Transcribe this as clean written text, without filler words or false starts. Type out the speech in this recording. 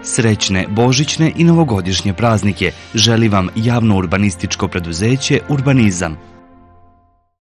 Srećne božićne i novogodišnje praznike želi vam javno urbanističko preduzeće Urbanizam.